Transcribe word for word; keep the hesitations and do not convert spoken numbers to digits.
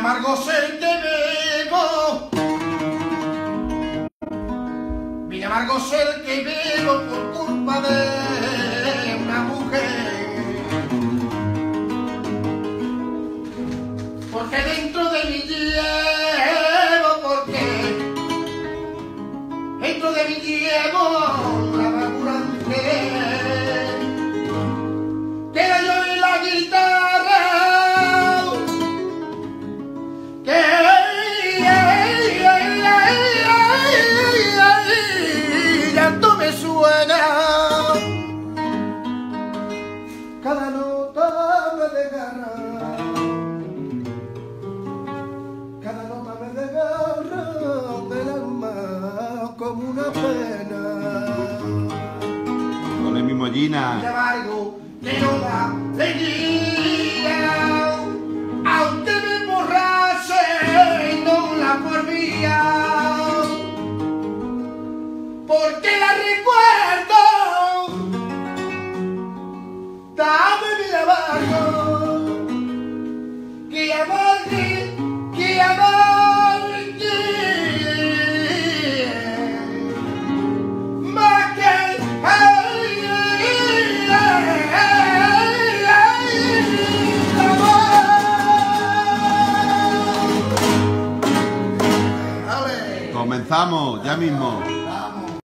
amargo ser que bebo, vino amargo ser que bebo por culpa de una mujer. Porque dentro de mi llevo, porque dentro de mi llevo la amargura mujer. Queda yo en la guitarra, que llanto me suena, cada nota me desgarra, cada nota me desgarra del alma como una pena. Con el mismo Gina. Y amargo que no da alegría, aunque me emborrache no la volvía, porque la recuerdo, dame mi amargo, que amargue, que amargue, más que ay, ay, ay, ay, amor. Ale. Comenzamos ya mismo.